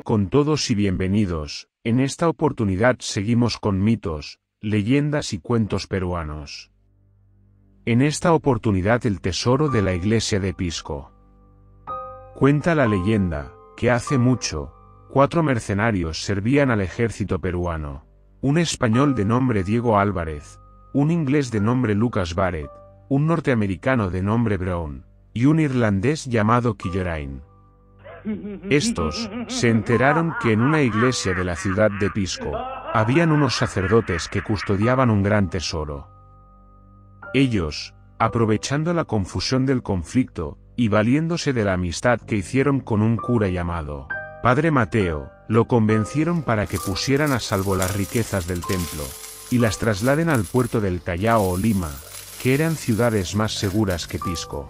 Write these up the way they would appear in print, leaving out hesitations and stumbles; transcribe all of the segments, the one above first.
Con todos y bienvenidos, en esta oportunidad seguimos con mitos, leyendas y cuentos peruanos. En esta oportunidad el tesoro de la iglesia de Pisco. Cuenta la leyenda, que hace mucho, 4 mercenarios servían al ejército peruano. Un español de nombre Diego Álvarez, un inglés de nombre Lucas Barrett, un norteamericano de nombre Brown, y un irlandés llamado Killorain. Estos se enteraron que en una iglesia de la ciudad de Pisco habían unos sacerdotes que custodiaban un gran tesoro. Ellos, aprovechando la confusión del conflicto y valiéndose de la amistad que hicieron con un cura llamado Padre Mateo, lo convencieron para que pusieran a salvo las riquezas del templo y las trasladen al puerto del Callao o Lima, que eran ciudades más seguras que Pisco.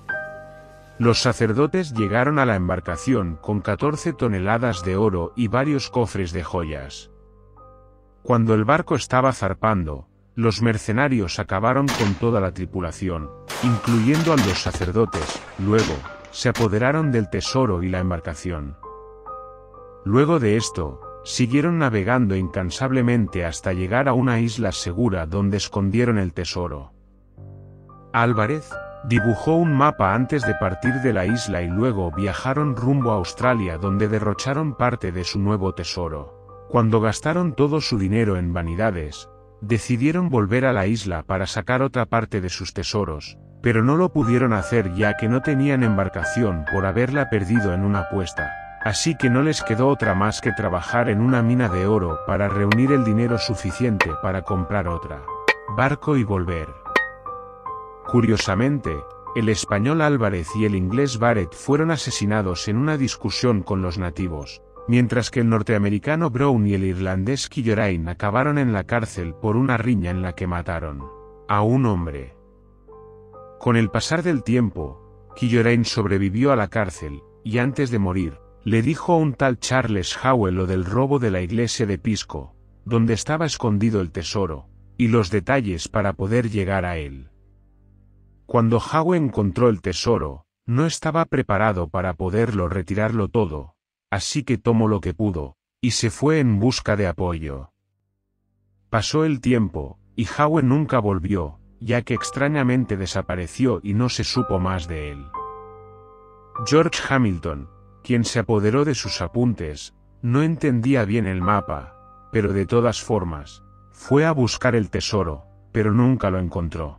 Los sacerdotes llegaron a la embarcación con 14 toneladas de oro y varios cofres de joyas. Cuando el barco estaba zarpando, los mercenarios acabaron con toda la tripulación, incluyendo a los sacerdotes. Luego, se apoderaron del tesoro y la embarcación. Luego de esto, siguieron navegando incansablemente hasta llegar a una isla segura donde escondieron el tesoro. Álvarez dibujó un mapa antes de partir de la isla y luego viajaron rumbo a Australia donde derrocharon parte de su nuevo tesoro. Cuando gastaron todo su dinero en vanidades, decidieron volver a la isla para sacar otra parte de sus tesoros, pero no lo pudieron hacer ya que no tenían embarcación por haberla perdido en una apuesta, así que no les quedó otra más que trabajar en una mina de oro para reunir el dinero suficiente para comprar otra barco y volver. Curiosamente, el español Álvarez y el inglés Barrett fueron asesinados en una discusión con los nativos, mientras que el norteamericano Brown y el irlandés Killorain acabaron en la cárcel por una riña en la que mataron a un hombre. Con el pasar del tiempo, Killorain sobrevivió a la cárcel, y antes de morir, le dijo a un tal Charles Howell lo del robo de la iglesia de Pisco, donde estaba escondido el tesoro, y los detalles para poder llegar a él. Cuando Howell encontró el tesoro, no estaba preparado para poderlo retirarlo todo, así que tomó lo que pudo, y se fue en busca de apoyo. Pasó el tiempo, y Howell nunca volvió, ya que extrañamente desapareció y no se supo más de él. George Hamilton, quien se apoderó de sus apuntes, no entendía bien el mapa, pero de todas formas, fue a buscar el tesoro, pero nunca lo encontró.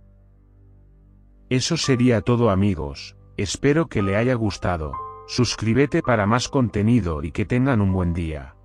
Eso sería todo, amigos, espero que le haya gustado. Suscríbete para más contenido y que tengan un buen día.